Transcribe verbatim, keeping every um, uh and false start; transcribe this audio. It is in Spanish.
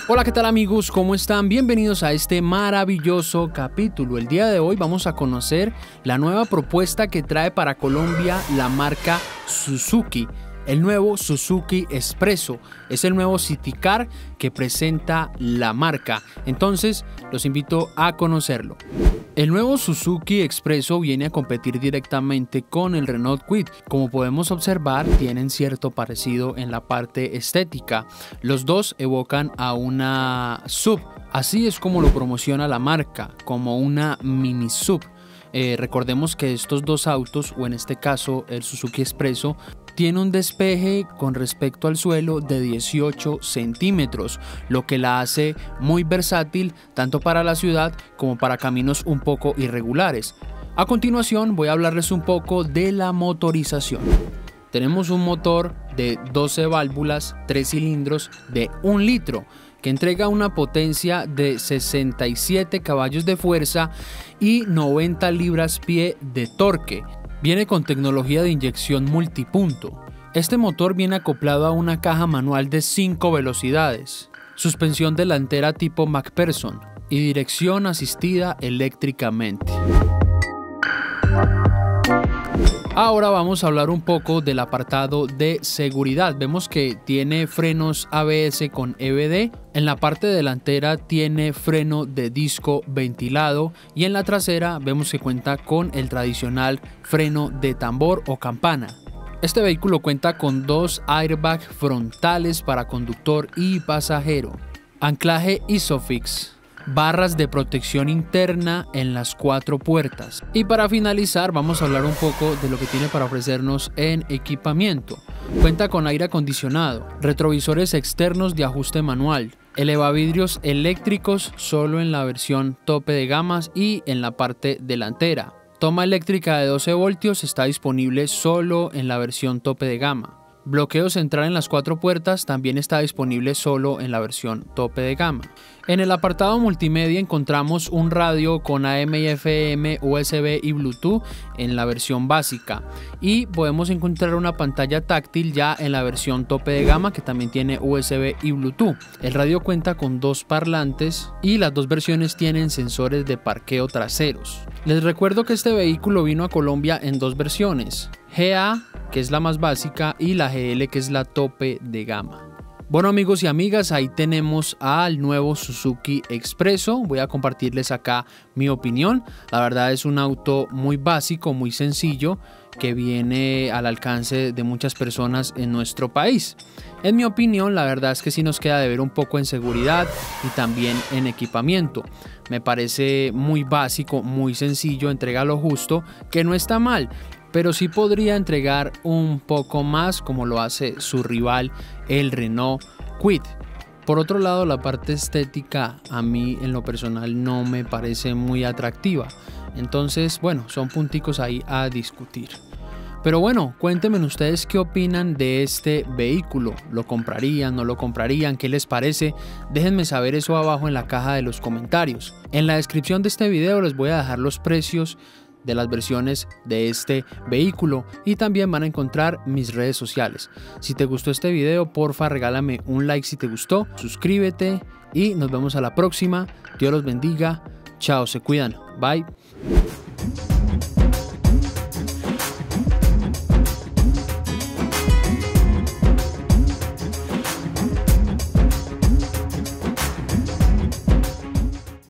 Hola, ¿qué tal amigos? ¿Cómo están? Bienvenidos a este maravilloso capítulo. El día de hoy vamos a conocer la nueva propuesta que trae para Colombia la marca Suzuki. El nuevo Suzuki Expresso es el nuevo City Car que presenta la marca. Entonces, los invito a conocerlo. El nuevo Suzuki Expresso viene a competir directamente con el Renault Kwid. Como podemos observar, tienen cierto parecido en la parte estética. Los dos evocan a una S U V. Así es como lo promociona la marca, como una mini S U V. Eh, recordemos que estos dos autos, o en este caso el Suzuki Expresso, tiene un despeje con respecto al suelo de dieciocho centímetros, lo que la hace muy versátil tanto para la ciudad como para caminos un poco irregulares. A continuación voy a hablarles un poco de la motorización. Tenemos un motor de doce válvulas, tres cilindros de un litro, que entrega una potencia de sesenta y siete caballos de fuerza y noventa libras-pie de torque. Viene con tecnología de inyección multipunto. Este motor viene acoplado a una caja manual de cinco velocidades, suspensión delantera tipo MacPherson y dirección asistida eléctricamente. Ahora vamos a hablar un poco del apartado de seguridad. Vemos que tiene frenos A B S con E B D. En la parte delantera tiene freno de disco ventilado y en la trasera vemos que cuenta con el tradicional freno de tambor o campana. Este vehículo cuenta con dos airbags frontales para conductor y pasajero, anclaje ISOFIX, barras de protección interna en las cuatro puertas. Y para finalizar vamos a hablar un poco de lo que tiene para ofrecernos en equipamiento. Cuenta con aire acondicionado, retrovisores externos de ajuste manual, elevavidrios eléctricos solo en la versión tope de gamas y en la parte delantera. Toma eléctrica de doce voltios está disponible solo en la versión tope de gama. Bloqueo central en las cuatro puertas también está disponible solo en la versión tope de gama. En el apartado multimedia encontramos un radio con A M y F M, U S B y Bluetooth en la versión básica y podemos encontrar una pantalla táctil ya en la versión tope de gama que también tiene U S B y Bluetooth. El radio cuenta con dos parlantes y las dos versiones tienen sensores de parqueo traseros. Les recuerdo que este vehículo vino a Colombia en dos versiones, G A, que es la más básica, y la G L, que es la tope de gama. Bueno amigos y amigas, ahí tenemos al nuevo Suzuki Expresso. Voy a compartirles acá mi opinión. La verdad es un auto muy básico, muy sencillo, que viene al alcance de muchas personas en nuestro país. En mi opinión, la verdad es que sí nos queda de ver un poco en seguridad y también en equipamiento. Me parece muy básico, muy sencillo, entrega lo justo, que no está mal, pero sí podría entregar un poco más como lo hace su rival, el Renault Kwid. Por otro lado, la parte estética a mí en lo personal no me parece muy atractiva. Entonces, bueno, son punticos ahí a discutir. Pero bueno, cuéntenme ustedes qué opinan de este vehículo. ¿Lo comprarían? ¿No lo comprarían? ¿Qué les parece? Déjenme saber eso abajo en la caja de los comentarios. En la descripción de este video les voy a dejar los precios de las versiones de este vehículo y también van a encontrar mis redes sociales. Si te gustó este video, porfa regálame un like si te gustó, suscríbete y nos vemos a la próxima. Dios los bendiga. Chao, se cuidan. Bye.